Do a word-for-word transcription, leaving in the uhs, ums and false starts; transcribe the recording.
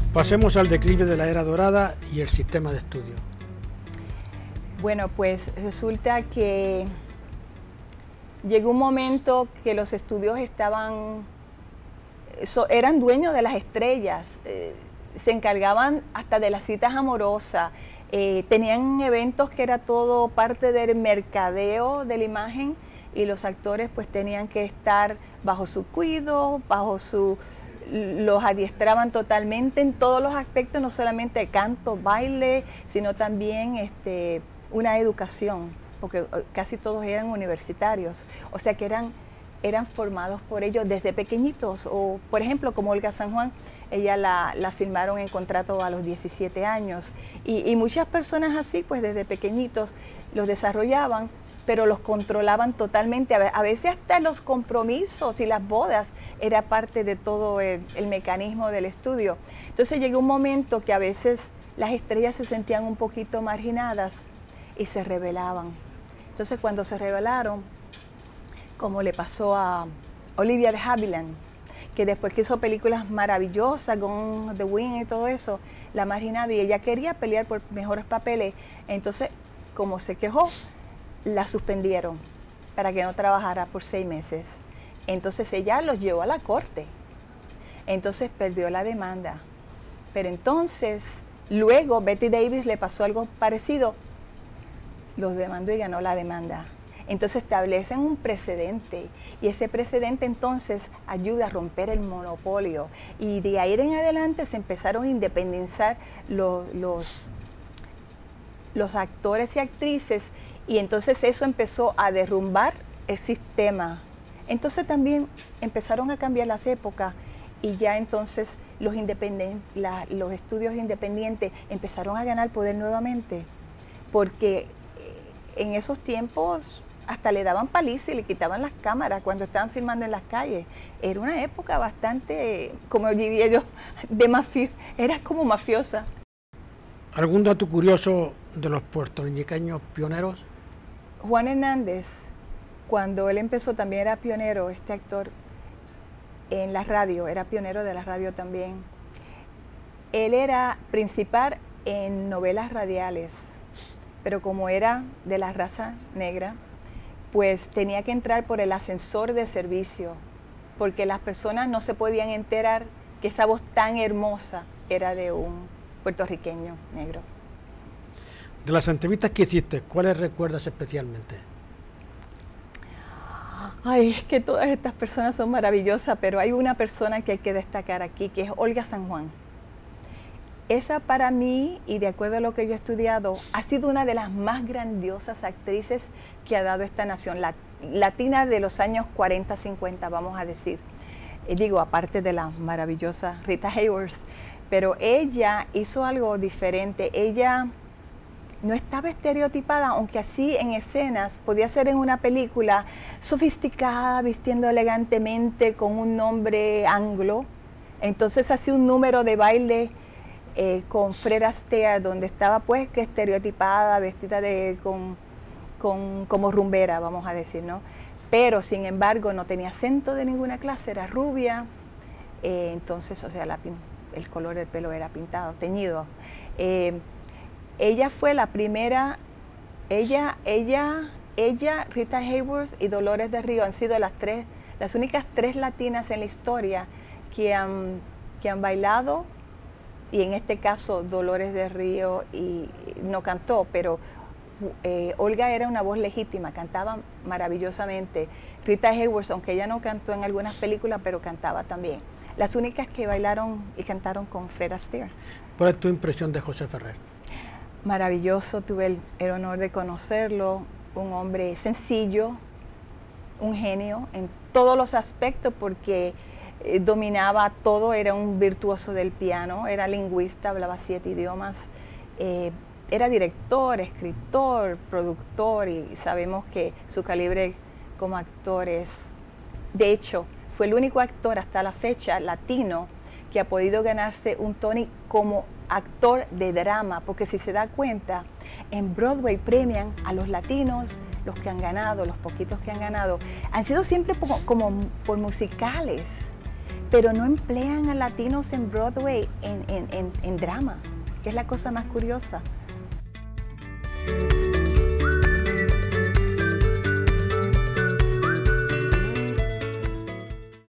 Pasemos al declive de la era dorada y el sistema de estudio. Bueno, pues resulta que llegó un momento que los estudios estaban, so, eran dueños de las estrellas, eh, se encargaban hasta de las citas amorosas, eh, tenían eventos que era todo parte del mercadeo de la imagen y los actores pues tenían que estar bajo su cuidado, bajo su... los adiestraban totalmente en todos los aspectos, no solamente canto, baile, sino también este, una educación, porque casi todos eran universitarios, o sea que eran, eran formados por ellos desde pequeñitos, o por ejemplo como Olga San Juan, ella la, la firmaron en contrato a los diecisiete años, y, y muchas personas así pues desde pequeñitos los desarrollaban, pero los controlaban totalmente, a veces hasta los compromisos y las bodas era parte de todo el, el mecanismo del estudio. Entonces llegó un momento que a veces las estrellas se sentían un poquito marginadas y se rebelaban. Entonces cuando se rebelaron, como le pasó a Olivia de Havilland, que después que hizo películas maravillosas con The Wing y todo eso, la marginado y ella quería pelear por mejores papeles, entonces como se quejó, la suspendieron para que no trabajara por seis meses. Entonces ella los llevó a la corte. Entonces perdió la demanda. Pero entonces, luego Bette Davis le pasó algo parecido. Los demandó y ganó la demanda. Entonces establecen un precedente. Y ese precedente entonces ayuda a romper el monopolio. Y de ahí en adelante se empezaron a independizar los, los, los actores y actrices. Y entonces eso empezó a derrumbar el sistema. Entonces también empezaron a cambiar las épocas y ya entonces los, independen- la, los estudios independientes empezaron a ganar poder nuevamente. Porque en esos tiempos hasta le daban paliza y le quitaban las cámaras cuando estaban filmando en las calles. Era una época bastante, como diría yo, de mafio, era como mafiosa. ¿Algún dato curioso de los puertorriqueños pioneros? Juan Hernández, cuando él empezó también era pionero, este actor, en la radio, era pionero de la radio también. Él era principal en novelas radiales, pero como era de la raza negra, pues tenía que entrar por el ascensor de servicio, porque las personas no se podían enterar que esa voz tan hermosa era de un puertorriqueño negro. De las entrevistas que hiciste, ¿cuáles recuerdas especialmente? Ay, es que todas estas personas son maravillosas, pero hay una persona que hay que destacar aquí, que es Olga San Juan. Esa para mí, y de acuerdo a lo que yo he estudiado, ha sido una de las más grandiosas actrices que ha dado esta nación, la, latina de los años cuarenta, cincuenta, vamos a decir. Eh, digo, aparte de la maravillosa Rita Hayworth, pero ella hizo algo diferente. Ella no estaba estereotipada, aunque así en escenas, podía ser en una película sofisticada, vistiendo elegantemente con un nombre anglo. Entonces hacía un número de baile eh, con Fred Astaire, donde estaba pues que estereotipada, vestida de, con, con, como rumbera, vamos a decir, ¿no? Pero sin embargo no tenía acento de ninguna clase, era rubia, eh, entonces, o sea, la, el color del pelo era pintado, teñido. Eh, Ella fue la primera, ella, ella, ella, Rita Hayworth y Dolores del Río han sido las tres, las únicas tres latinas en la historia que han, que han bailado, y en este caso Dolores del Río y, no cantó, pero eh, Olga era una voz legítima, cantaba maravillosamente. Rita Hayworth, aunque ella no cantó en algunas películas, pero cantaba también. Las únicas que bailaron y cantaron con Fred Astaire. ¿Cuál es tu impresión de José Ferrer? Maravilloso, tuve el, el honor de conocerlo, un hombre sencillo, un genio en todos los aspectos porque eh, dominaba todo, era un virtuoso del piano, era lingüista, hablaba siete idiomas, eh, era director, escritor, productor y sabemos que su calibre como actor es, de hecho, fue el único actor hasta la fecha latino que ha podido ganarse un Tony como actor de drama, porque si se da cuenta, en Broadway premian a los latinos, los que han ganado, los poquitos que han ganado, han sido siempre como, como por musicales. pero no emplean a latinos en Broadway en, en, en, en drama, que es la cosa más curiosa.